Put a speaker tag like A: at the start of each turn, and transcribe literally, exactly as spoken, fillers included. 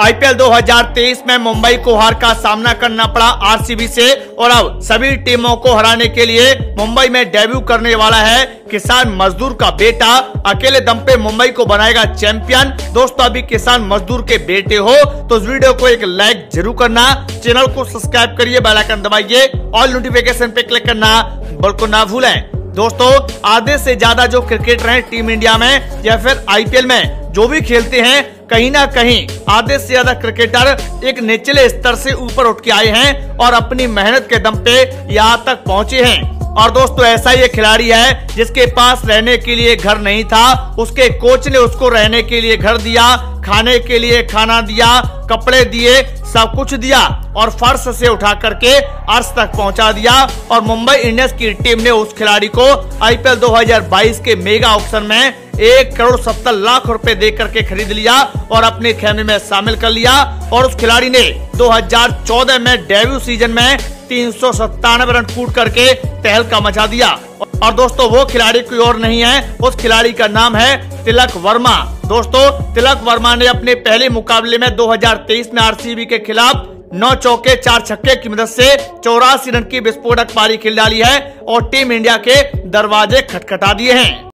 A: IPL दो हज़ार तेईस में मुंबई को हार का सामना करना पड़ा आरसीबी से और अब सभी टीमों को हराने के लिए मुंबई में डेब्यू करने वाला है किसान मजदूर का बेटा। अकेले दम पे मुंबई को बनाएगा चैंपियन। दोस्तों, अभी किसान मजदूर के बेटे हो तो इस वीडियो को एक लाइक जरूर करना, चैनल को सब्सक्राइब करिए, बेल आइकन दबाइए, ऑल नोटिफिकेशन पे क्लिक करना बिल्कुल ना भूलें। दोस्तों, आधे से ज्यादा जो क्रिकेटर हैं टीम इंडिया में या फिर आईपीएल में जो भी खेलते हैं, कहीं ना कहीं आधे से ज्यादा क्रिकेटर एक निचले स्तर से ऊपर उठ के आए हैं और अपनी मेहनत के दम पे यहाँ तक पहुंचे हैं। और दोस्तों, ऐसा ये खिलाड़ी है जिसके पास रहने के लिए घर नहीं था, उसके कोच ने उसको रहने के लिए घर दिया, खाने के लिए खाना दिया, कपड़े दिए, सब कुछ दिया और फर्श से उठा करके अर्श तक पहुंचा दिया। और मुंबई इंडियंस की टीम ने उस खिलाड़ी को आईपीएल दो हज़ार बाईस के मेगा ऑक्शन में एक करोड़ सत्तर लाख रुपए दे करके खरीद लिया और अपने खेमे में शामिल कर लिया। और उस खिलाड़ी ने दो हज़ार चौदह में डेब्यू सीजन में तीन सौ सत्तानवे रन कूट करके तहलका मचा दिया। और दोस्तों, वो खिलाड़ी कोई और नहीं है, उस खिलाड़ी का नाम है तिलक वर्मा। दोस्तों, तिलक वर्मा ने अपने पहले मुकाबले में दो हज़ार तेईस में आरसीबी के खिलाफ नौ चौके चार छक्के की मदद से चौरासी रन की विस्फोटक पारी खेल डाली है और टीम इंडिया के दरवाजे खटखटा दिए हैं।